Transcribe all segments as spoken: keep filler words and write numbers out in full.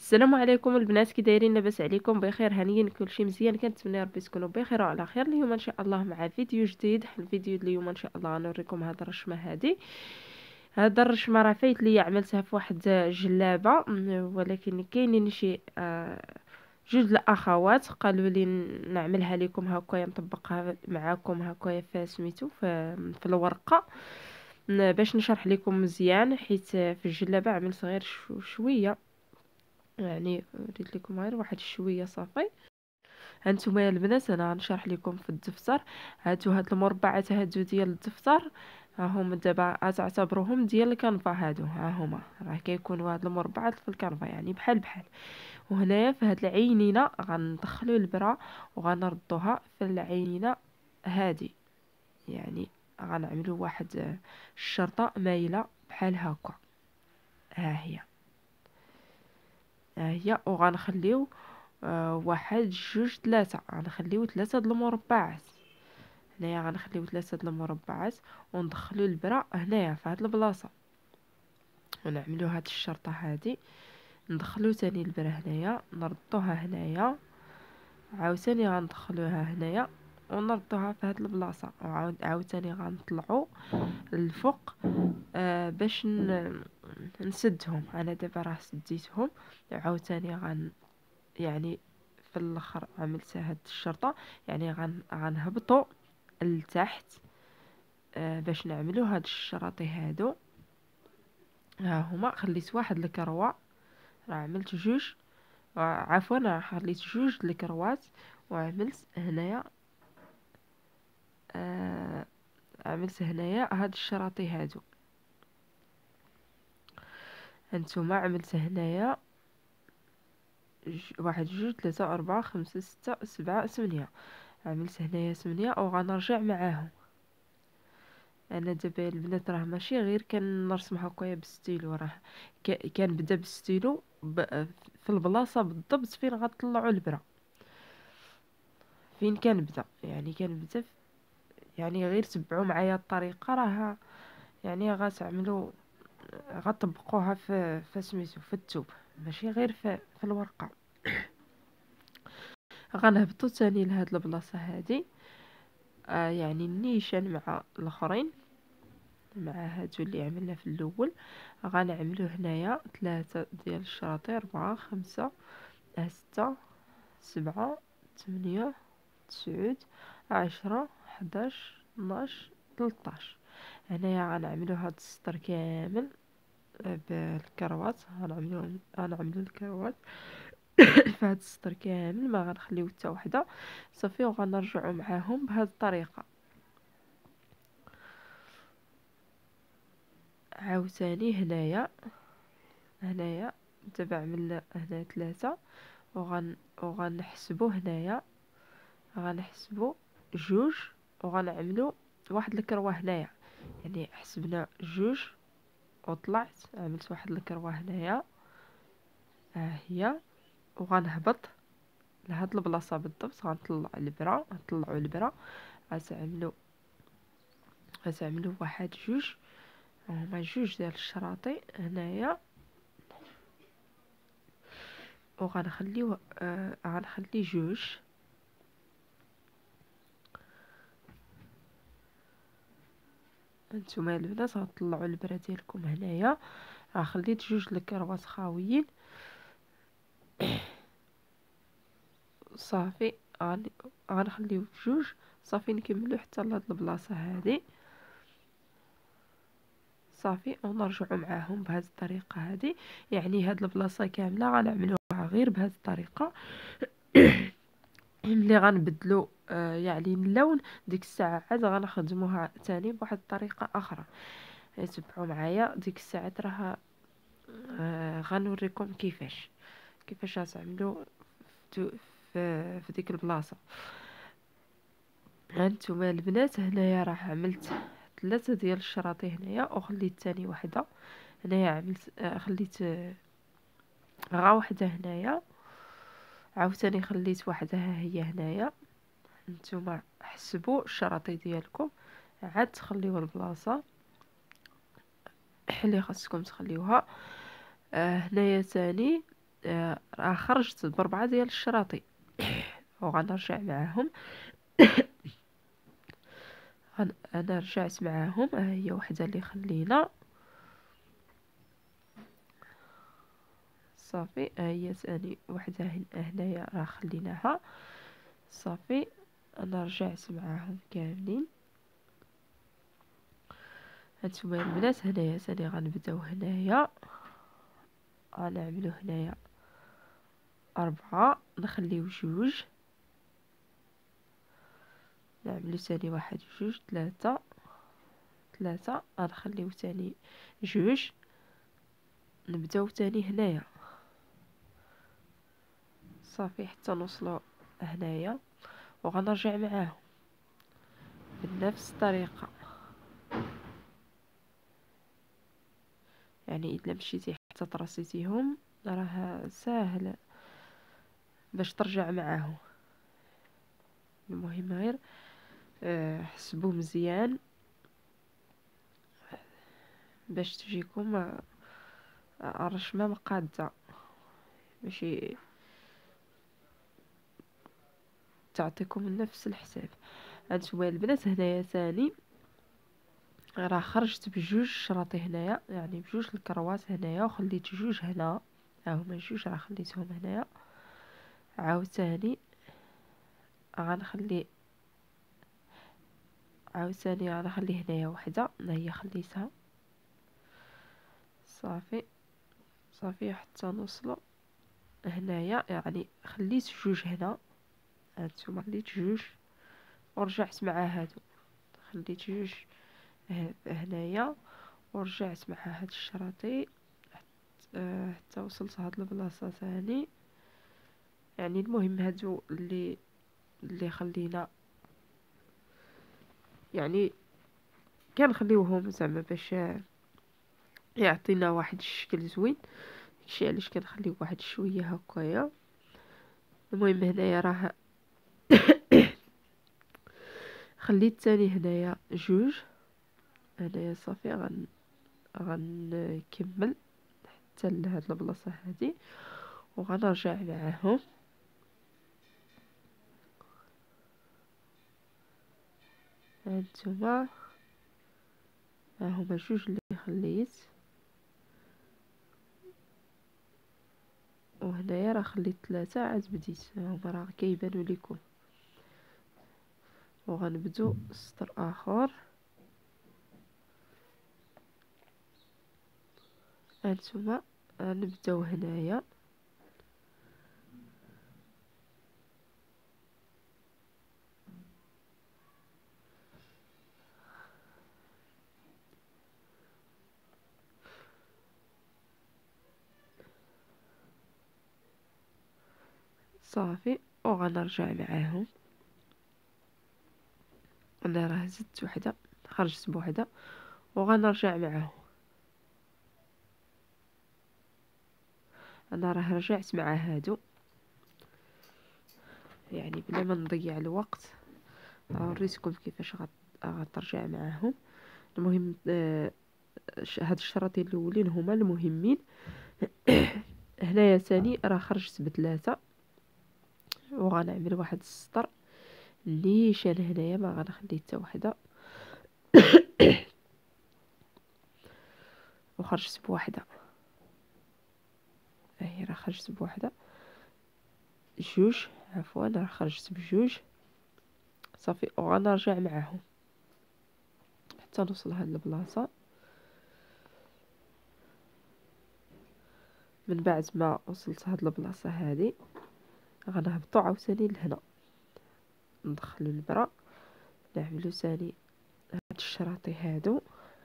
السلام عليكم البنات، كي دايرين؟ لاباس عليكم؟ بخير؟ هانيين؟ كلشي مزيان؟ كنتمنى ربي تكونوا بخير وعلى خير. اليوم ان شاء الله مع فيديو جديد. الفيديو اليوم ان شاء الله غنوريكم هاد الرشمه هادي. هاد الرشمه راه فايت ليا عملتها في واحد جلابه، م، ولكن كاينين شي آه جوج الاخوات قالوا لي نعملها لكم هكايا، نطبقها معاكم هكايا في سميتو في, في الورقه، م، باش نشرح لكم مزيان، حيت في الجلابه عملت غير شو شويه، يعني ريت لكم غير واحد شويه صافي. هانتوما يا البنات انا غنشرح لكم في الدفتر. هاتو هاد المربعات هادو ديال الدفتر، ها هما دابا تعتبروهم ديال الكنفه. هادو ها هما راه كيكونوا هاد المربعات في الكنفه، يعني بحال بحال. وهنايا في هاد العينينه غندخلوا البرا وغنردوها في العينينه هادي، يعني غنعملوا واحد الشرطه مايله بحال هكا. ها هي ها هي وغنخليو آه واحد جوج ثلاثة، غنخليو ثلاثة د المربعات. هنايا غنخليو ثلاثة د المربعات وندخلو البرا هنايا في هاد البلاصة، ونعملو هاد الشرطة هادي. ندخلو تاني البرا هنايا، نردوها هنايا، عاوتاني غندخلوها هنايا ونردوها في هاد البلاصة، وعاود عاوتاني غنطلعو الفوق آه باش ن... نسدهم. انا دابا راه سديتهم، عاوتاني غن يعني في الاخر عملت هاد الشرطه، يعني غن غنهبطوا لتحت آه باش نعملوا هاد الشراطي هادو. ها هما خليت واحد الكروه، راه عملت جوج، آه عفوا راه خليت جوج الكروات، وعملت هنايا آه عملت هنايا هاد الشراطي هادو. هانتوما عملت هنايا ج- واحد جوج ثلاثة أربعة خمسة ستة سبعة ثمانية، عملت هنايا ثمانية وغنرجع معاهم. انا دابا البنات راه ماشي غير كنرسم هكايا بالستيلو، راه ك- كنبدا بالستيلو ب- في البلاصه بالضبط فين غطلعوا البرا، فين كنبدا، يعني كنبدا ف- يعني غير تبعوا معايا الطريقه، راه يعني غتعملوا غطبقوها في في سميتو في التوب، ماشي غير في, في الورقه. غنهبطوا تاني لهاد البلاصه هادي، آه يعني النيشان مع الاخرين، مع هادو اللي عملنا في الاول. غنعملو هنايا ثلاثة ديال الشراطي، أربعة خمسة ستة سبعة ثمانية تسعود عشرة حداش اثناش ثلاثطاش. هنايا غنعملو هاد السطر كامل بالكروات، غنعملو غنعملو الكروات في هاد السطر كامل، ما غنخليو حتى وحده صافي، وغنرجعو معاهم بهاد الطريقه. عاوتاني هنايا هنايا دابا عملنا هنا ثلاثة، وغن وغنحسبو هنايا، غنحسبو جوج، وغنعملو واحد الكروة هنايا، يعني حسبنا جوج وطلعت عملت واحد الكروة هنايا، ها هي، وغنهبط لهاد البلاصة بالضبط، غنطلع البرا غنطلعو البرا، غتعملو غتعملو واحد جوج، هما جوج ديال الشراطي هنايا، وغنخليو آه غنخلي جوج. هانتوما البنات غطلعوا البرا ديالكم هنايا، راه خليت جوج الكروات خاويين صافي. غن- غنخليو جوج صافي، نكملو حتى لهاد البلاصه هادي صافي، ونرجعوا معاهم بهذه الطريقه هذه. يعني هاد البلاصه كامله غنعملوها غير بهذه الطريقه. ملي غنبدلو آه يعني اللون، ديك الساعه عاد غنخدموها تاني بواحد الطريقه اخرى. تبعوا معايا ديك الساعه، راه آه غنوريكم كيفاش كيفاش غتعملوا في في ديك البلاصه. هانتوما البنات هنايا راه عملت ثلاثة ديال الشراطي هنايا، وخليت تاني وحده هنايا، عملت آه خليت آه غا وحده هنايا، عاوتاني خليت وحده ها هي هنايا. نتوما حسبوا الشراطي ديالكم، عاد تخليو البلاصه اللي خاصكم تخليوها. آه هنايا تاني آه، راه خرجت بربعة ديال الشراطي وغنرجع معاهم. غن- انا رجعت معاهم، ها هي وحده اللي خلينا. صافي، ها هي ثاني وحده هن- هنايا راه خليناها. صافي، انا رجعت معاهم كاملين. هانتوما البنات هنايا ثاني غنبداو هنايا، غنعملو هنايا أربعة، نخليو جوج، نعملو ثاني واحد جوج ثلاثة، ثلاثة غنخليو ثاني جوج، نبداو ثاني هنايا. صافي حتى نوصلو هنايا وغنرجع معاهم بنفس الطريقة. يعني الا مشيتي حتى ترصيتيهم راه ساهل باش ترجع معاهم. المهم غير آه، حسبوا مزيان باش تجيكم آه، الرشمه مقاده، ماشي تعطيكم نفس الحساب. هانتوما البنات هنايا ثاني راه خرجت بجوج شراطي هنايا، يعني بجوج الكروات هنايا، وخليت جوج هنا، ها هما جوج راه خليتهم هنايا. عاوتاني غنخلي عاوتاني غنخلي هنايا وحده، ها هي خليتها. صافي صافي حتى نوصلوا هنايا، يعني خليت جوج هنا، هانتوما خليت جوج ورجعت مع هادو، خليت جوج ه- هنايا ورجعت مع هاد الشراطي حتى آه، حتى وصلت هاد البلاصه ثاني. يعني المهم هادو اللي اللي خلينا، يعني كنخليوهم زعما باش يعطينا واحد الشكل زوين، داكشي علاش كنخليو واحد شويه هكايا. المهم هنايا راه خليت تاني هنايا جوج، هنايا صافي غن غنكمل حتى لهاد البلاصه هادي وغنرجع معاهم. هانتوما ها هما جوج اللي خليت، وهنايا راه خليت ثلاثة عاد بديت، ها هما راه كيبانو ليكم. وغنبدو سطر اخر. هانتوما غنبداو هنايا، صافي وغنرجع معاهم. انا راه زدت وحده، خرجت بوحده وغنرجع معاهم. انا راه رجعت مع هادو، يعني بلا ما نضيع الوقت وريتكم كيفاش غت- غترجع معاهم. المهم آه، ش- هاد الشراطين الاولين هما المهمين. هنايا ثاني راه خرجت بثلاثة، وغنعمل واحد السطر نيشان هنايا، ما غنخلي حتى وحده، وخرجت بوحده. هي راه خرجت بوحده، جوج عفوا راه خرجت بجوج. صافي وغنرجع معاهم حتى نوصل لهاد البلاصه. من بعد ما وصلت هاد البلاصه هادي غنهبطو عاوتاني لهنا، ندخلو البرا، نعملو ثاني هاد الشراطي هادو.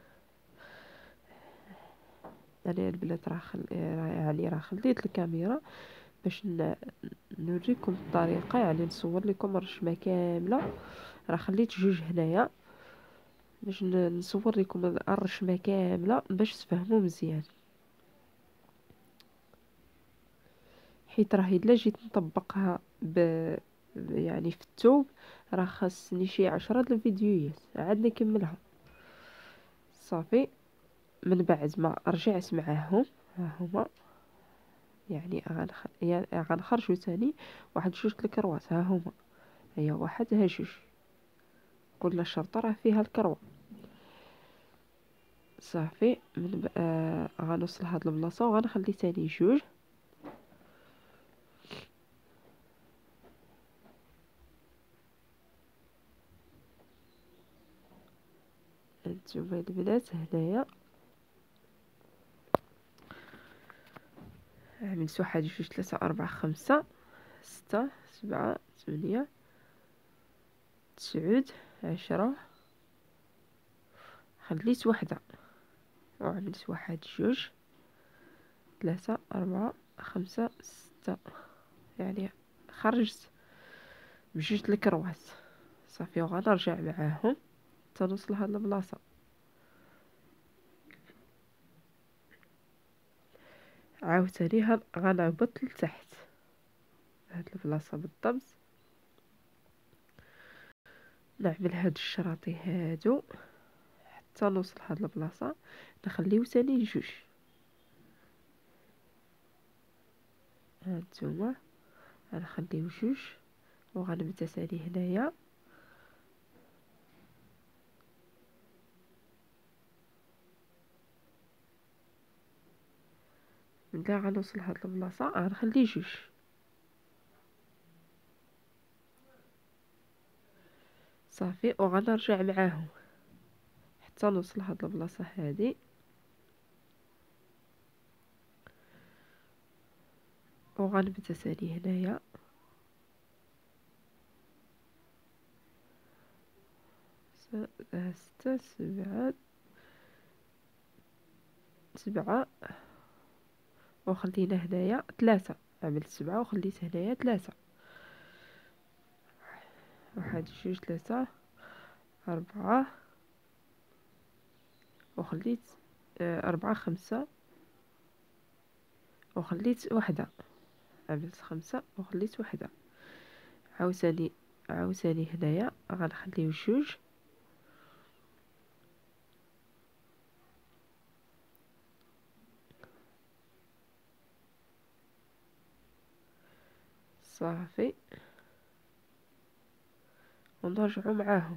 يعني البنات راه خل... راه يعني راه خليت الكاميرا باش ن... نوريكم الطريقه، يعني نصور لكم الرشمه كامله. راه خليت جوج هنايا باش ن- نصور لكم الرشمه كامله باش تفهموا مزيان. حيت راه الا جيت نطبقها ب يعني في الثوب راه خاصني شي عشرة د الفيديوهات عاد نكملها. صافي من بعد ما رجعت معاهم، ها هما يعني غنخ... يعني غنخرجو تاني واحد جوج د الكروات، ها هما، هي واحد ها جوج، كل شرطة راه فيها الكروة. صافي من ب... آه غنوصل لهاد البلاصة وغنخلي تاني جوج، هانتوما البنات هنايا عملت واحد جوج ثلاثة أربعة خمسة ستة سبعة ثمانية تسعود عشرة، خليت وحدة وعملت واحد جوج ثلاثة أربعة خمسة ستة، يعني خرجت بجوج د الكروات. صافي وغنرجع معاهم حتى نوصل لهاد البلاصة. عاوتاني هاد غنهبط لتحت هاد البلاصة بالضبط، نعمل هاد الشراطي هادو حتى نوصل لهاد البلاصة، نخليو تاني جوج. هانتوما غنخليو جوج وغنبدا تاني هنايا، ملي غنوصل لهاد البلاصة غنخلي جوج. صافي وغنرجع معاهم حتى نوصل لهاد البلاصة هادي، وغنبدا تاني هنايا ستة سبعة سبعة، وخلينا هنايا ثلاثة، عملت سبعة وخليت هنايا ثلاثة، واحد جوج ثلاثة أربعة، وخليت آه أربعة خمسة وخليت وحدة، عملت خمسة وخليت وحدة. عاوتاني عاوتاني هنايا غنخليو جوج، صافي ونرجعو معاهم.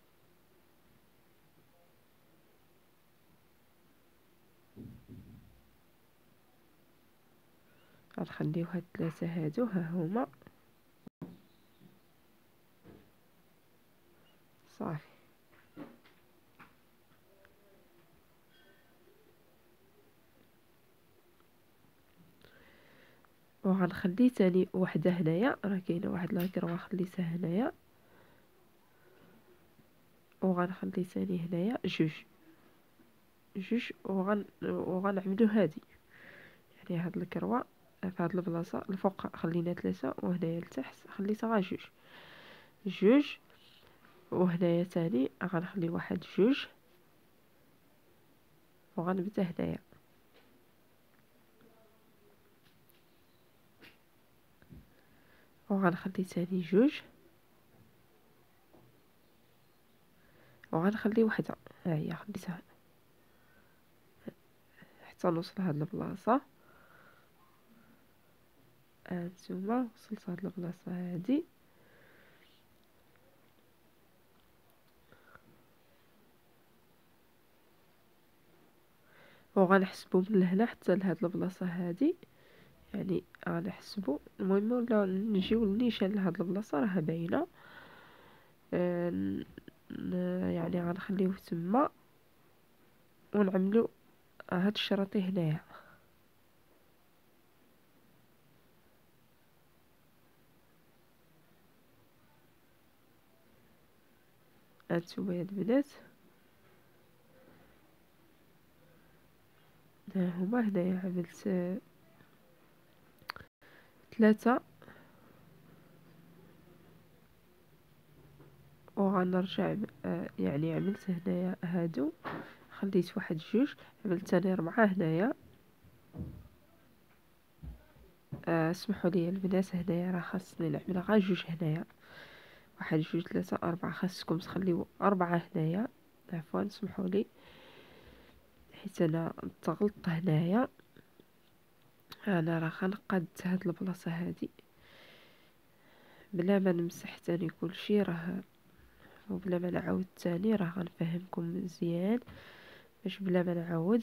غنخليو هاد الثلاثة هادو ها هما. صافي وغنخلي تاني وحدة هنايا، راه كاينه واحد لاكروة خليتها هنايا، وغنخلي تاني هنايا جوج جوج وغن وغنعملو هادي، يعني هاد الكروة في هاد البلاصة الفوق خلينا ثلاثة، وهنايا لتحت خليتها غير جوج جوج، وهنايا تاني غنخلي واحد جوج وغنبدا هنايا، وغنخلي تاني جوج وغنخلي وحدة، ها هي خليتها حتى نوصل لهاد البلاصة. هانتوما وصلت لهاد البلاصة هادي، وغنحسبو من لهنا حتى لهاد البلاصة هادي، يعني غنحسبو. المهم ولا نجيو للنيشان لهاد البلاصة راها باينة، آه يعني غنخليوه تما ونعملو هاد الشراطي هنايا. هانتوما يا البنات ها هما، هنايا عملت ثلاثة وغنرجع آه يعني عملت هنايا هادو، خليت واحد جوج، عملت تاني ربعة هنايا. آه اسمحوا لي البنات هنايا راه خاصني نعمل غير جوج هنايا، واحد جوج ثلاثة أربعة، خاصكم تخليو أربعة هنايا، عفوا اسمحوا لي حيت أنا تغلطت هنايا. انا راه غنقاد هاد البلاصه هادي بلا ما نمسح تاني كلشي، راه وبلا ما نعاود تاني، راه غنفهمكم مزيان باش بلا ما نعاود.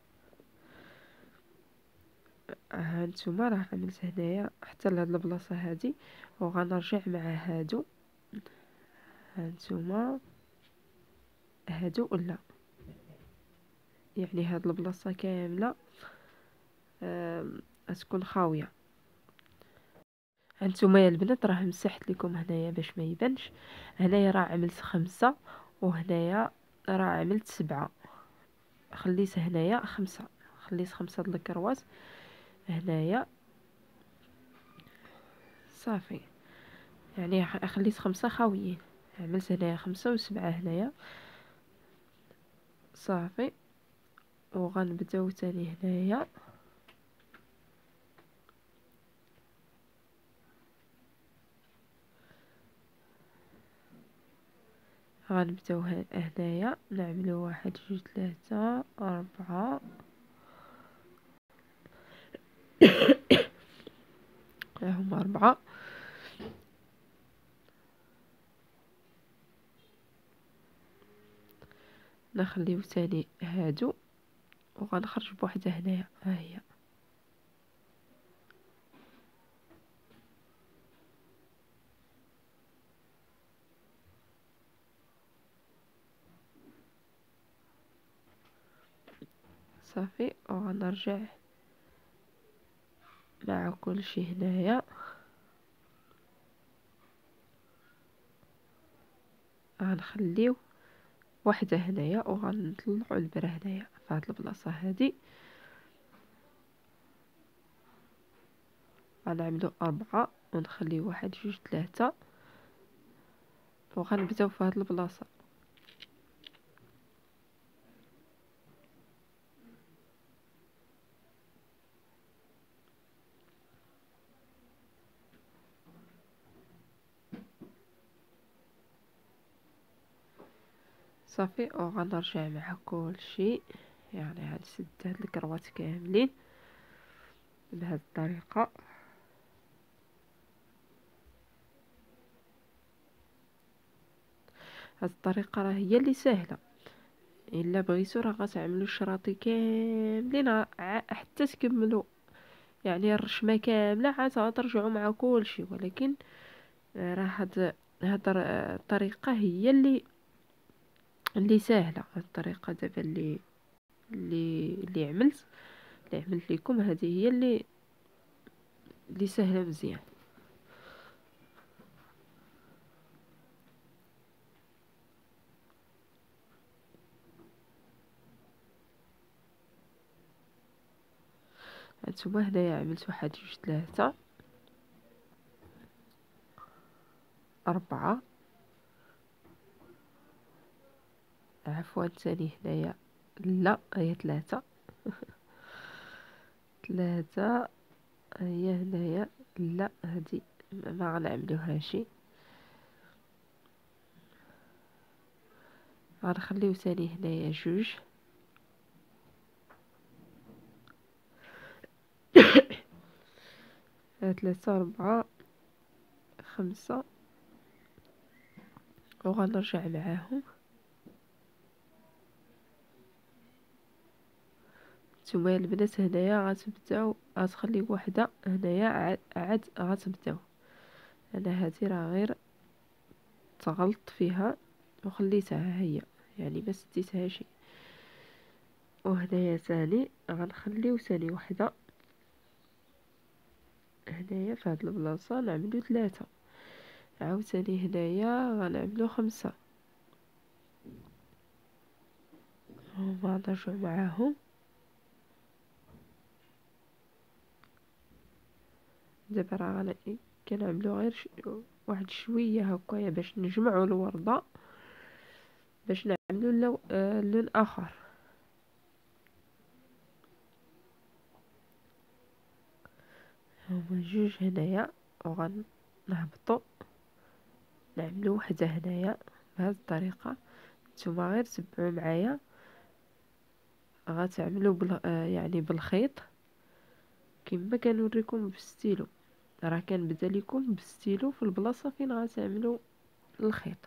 ها نتوما راه عملت هنايا حتى لهاد البلاصه هادي، وغنرجع مع هادو. ها نتوما هادو ولا يعني هاد البلاصه كامله غتكون خاويه. هانتوما يا البنات راه مسحت لكم هنايا باش ما يبانش. هنايا راه عملت خمسة، وهنايا راه عملت سبعة، خليت هنايا خمسة، خليت خمسة د الكروات هنايا صافي. يعني خليت خمسة خاويين، عملت هنايا خمسة وسبعة هنايا صافي. وغنبداو تاني هنايا غنبداو هنايا نعملو واحد جوج ثلاثة أربعة هما أربعة. نخليو تاني هادو وغنخرج بوحدة هنايا، ها هي صافي. وغنرجع مع كل شي هنايا، غنخليو واحدة هنايا وغنطلعو البرة هنايا في هاد البلاصة هادي. غنعملو أربعة ونخليو واحد جوج ثلاثة، وغنبداو في هاد البلاصة. صافي وغنرجع مع كل شيء، يعني هاد سد هاد الكروات كاملين بهاد الطريقة. هاد الطريقة راه هي اللي سهلة، الا بغيتو راه غتعملو الشراطي كاملين ع- حتى تكملو، يعني الرشمه كامله عاد غترجعوا مع كل شيء. ولكن آه، راه هاد هاد الطريقه هي اللي اللي سهله. هاد الطريقه دابا اللي اللي اللي عملت اللي عملت لكم هذه هي اللي اللي سهله مزيان. هانتوما هنايا عملت واحد جوج ثلاثة أربعة، عفوا ثاني هنايا لا هي ثلاثة ثلاثة هي هنايا لا هادي ما غنعملوهاش، غنخليو ثاني هنايا جوج ثلاثة أربعة خمسة، وغنرجع معاهم. نتوما البنات هنايا غتبداو غتخليو وحده هنايا عاد, عاد غتبداو. انا هذه راه غير تغلط فيها وخليتها هي، يعني ما سديتهاش. وهنايا ثاني غنخليو ثاني وحده هنايا في هاد البلاصه نعملو ثلاثة، عاوتاني هنايا غنعملو خمسة، هما نرجعو معاهم. دابا راه غن كنعملو غير ش... واحد شويه هكايا باش نجمعو الورده باش نعملو اللو... آه لون اخر. هما جوج هنايا وغنهبطو نعملو وحده هنايا بهذه الطريقه. نتوما غير تبعوا معايا، غتعملو بال... آه يعني بالخيط كما كنوريكم بالستيلو، راه كنبدا لكم بالستيلو في البلاصه فين غتعملوا الخيط،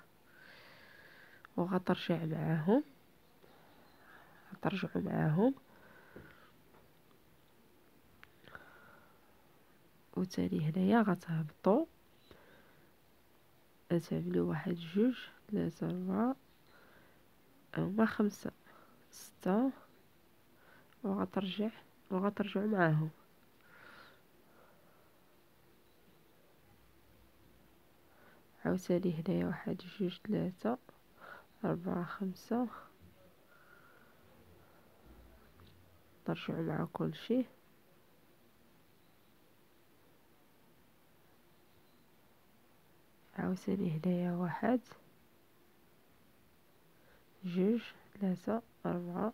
وغترجع معاهم غترجعوا معاهم وتالي هنايا غتهبطوا تعملوا واحد جوج ثلاثة أربعة هما خمسة ستة، وغترجع وغترجعوا معاهم. عاوتاني هنايا واحد جوج ثلاثة أربعة خمسة، ترجعوا مع كل شيء. عاوتاني هنايا واحد جوج ثلاثة أربعة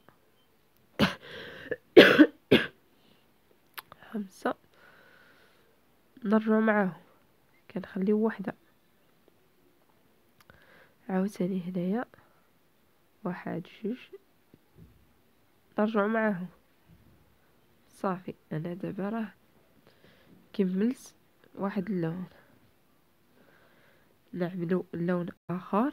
خمسة، نرجعوا معاهم كنخليو وحدة. عاوتاني هنايا واحد جوج، نرجعوا معاهم. صافي انا دابا راه كملت واحد اللون، نعملو لون اخر.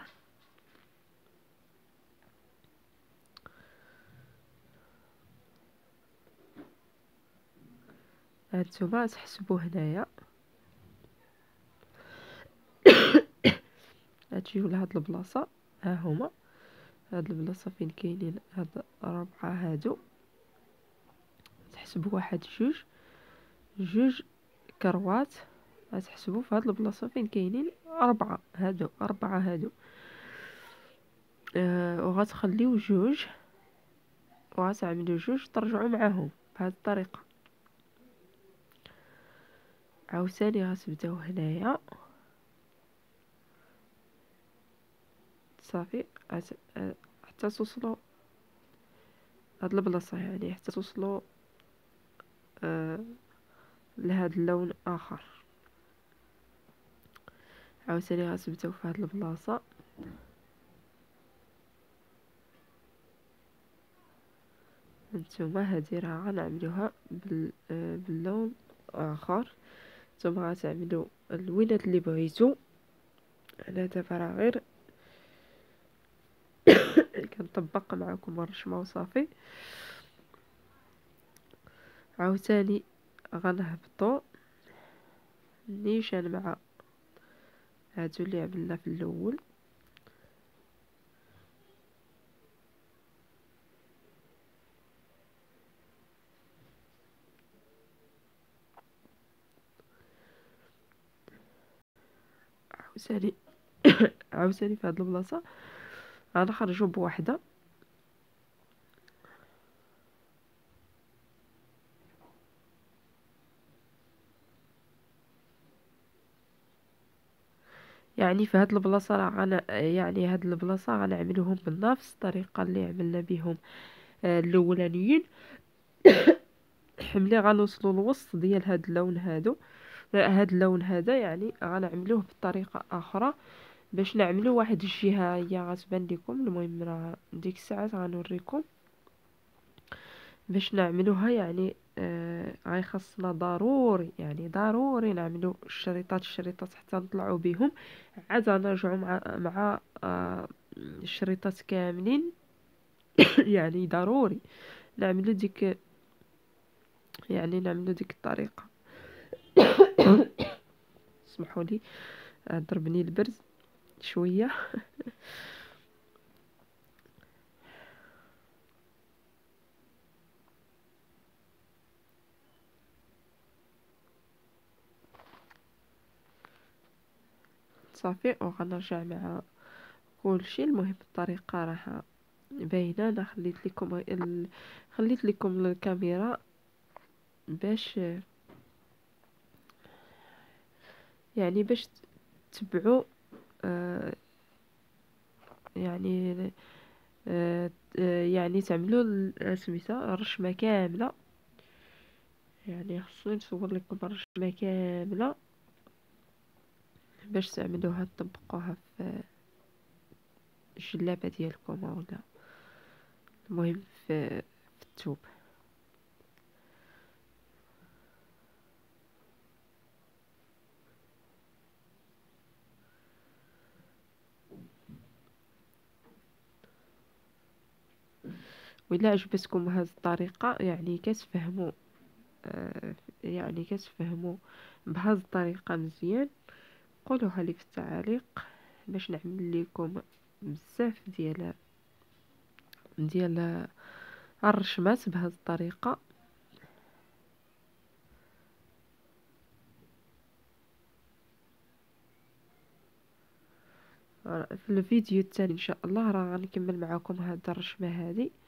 هانتوما تحسبوا هنايا غتجيو لهاد البلاصه، ها هما هاد البلاصه فين كاينين هاد ربعه هادو، تحسبوا واحد جوج جوج كروات، غتحسبوا في هاد البلاصه فين كاينين أربعة هادو أربعة هادو. أه وغتخليو جوج وغتعملوا جوج ترجعوا معاهم بهاد الطريقه. عاوتاني غتبداو هنايا صافي عت... أه حتى توصلوا هاد البلاصه، يعني حتى توصلوا أه لهاد اللون اخر. عاوتاني غتبداو في هاد البلاصه نتوما، هادي راه غنعملوها بال... آه باللون اخر. نتوما غتعملوا اللوينات اللي بغيتو. انا دابا راه غير كنطبق معكم الرشمه وصافي. عاوتاني غنهبطوا نيشان مع هادو اللي عملنا في الاول. عاوتاني عاوتاني في هاد البلاصه غنخرجوا بوحده، يعني في هاد البلاصه راه غن يعني هاد البلاصه غنعملوهم بنفس الطريقه اللي عملنا بهم آه الاولانيين. ملي غنوصلوا للوسط ديال هاد اللون هادو هاد اللون هذا، يعني غنعملوه بطريقه اخرى باش نعملو واحد الجهه هي غتبان لكم. المهم راه ديك الساعات غنوريكم باش نعملوها. يعني آه غيخصنا ضروري يعني ضروري نعملو الشريطات الشريطات حتى نطلعوا بهم، عاد غنرجعوا مع مع آه الشريطات كاملين. يعني ضروري نعملو ديك يعني نعملو ديك الطريقه. اسمحوا لي ضربني البرد شويه. صافي وغنرجع مع كل شيء. المهم الطريقه راها باينه. انا خليت لكم ال... خليت لكم الكاميرا باش يعني باش تتبعوا آه يعني آه آه، يعني تعملوا ال- سميتها الرشمه كامله. يعني خصني نصور لكم الرشمه كامله باش تعملوها تطبقوها في الجلابه ديالكم ولا المهم في, في الثوب. وإلا عجبتكم هذه الطريقة يعني كتفهموا آه، يعني كتفهموا بهذه الطريقة مزيان، قولوها لي في التعاليق باش نعمل لكم بزاف ديال ديال الرشمات بهذه الطريقة. في الفيديو التالي ان شاء الله راه غنكمل معكم هذه الرشمه هذه